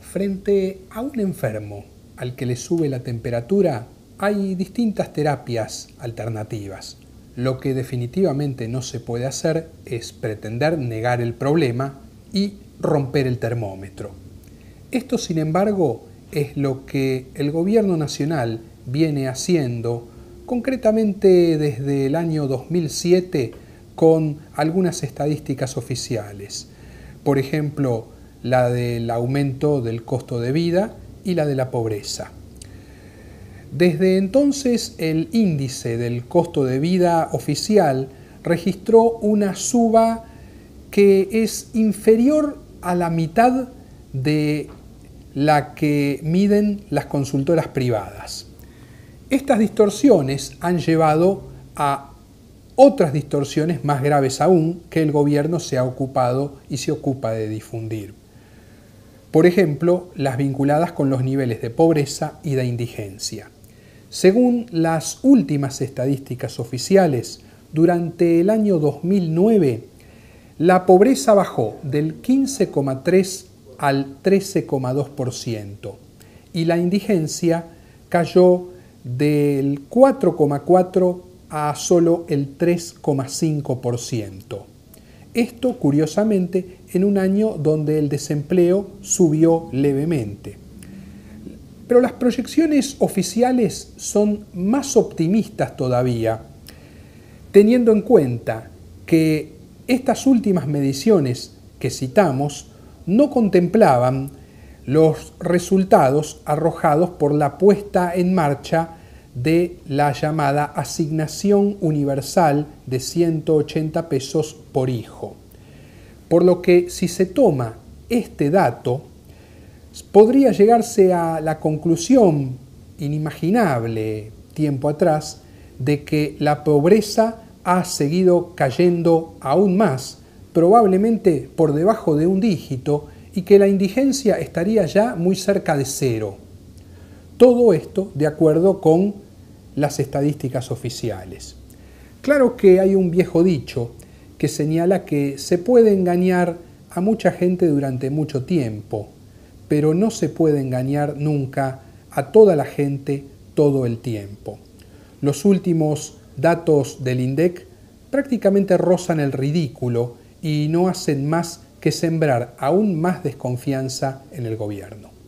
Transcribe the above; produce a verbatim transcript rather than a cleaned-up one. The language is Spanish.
Frente a un enfermo al que le sube la temperatura, hay distintas terapias alternativas. Lo que definitivamente no se puede hacer es pretender negar el problema y romper el termómetro. Esto, sin embargo, es lo que el gobierno nacional viene haciendo, concretamente desde el año dos mil siete, con algunas estadísticas oficiales. Por ejemplo, la del aumento del costo de vida y la de la pobreza. Desde entonces, el índice del costo de vida oficial registró una suba que es inferior a la mitad de la que miden las consultoras privadas. Estas distorsiones han llevado a otras distorsiones más graves aún que el gobierno se ha ocupado y se ocupa de difundir. Por ejemplo, las vinculadas con los niveles de pobreza y de indigencia. Según las últimas estadísticas oficiales, durante el año dos mil nueve, la pobreza bajó del quince coma tres al trece coma dos por ciento y la indigencia cayó del cuatro coma cuatro a solo el tres coma cinco por ciento. Esto, curiosamente, en un año donde el desempleo subió levemente. Pero las proyecciones oficiales son más optimistas todavía, teniendo en cuenta que estas últimas mediciones que citamos no contemplaban los resultados arrojados por la puesta en marcha de la llamada asignación universal de ciento ochenta pesos por hijo. Por lo que, si se toma este dato, podría llegarse a la conclusión inimaginable tiempo atrás de que la pobreza ha seguido cayendo aún más, probablemente por debajo de un dígito, y que la indigencia estaría ya muy cerca de cero. Todo esto de acuerdo con las estadísticas oficiales. Claro que hay un viejo dicho que señala que se puede engañar a mucha gente durante mucho tiempo, pero no se puede engañar nunca a toda la gente todo el tiempo. Los últimos datos del INDEC prácticamente rozan el ridículo y no hacen más que sembrar aún más desconfianza en el gobierno.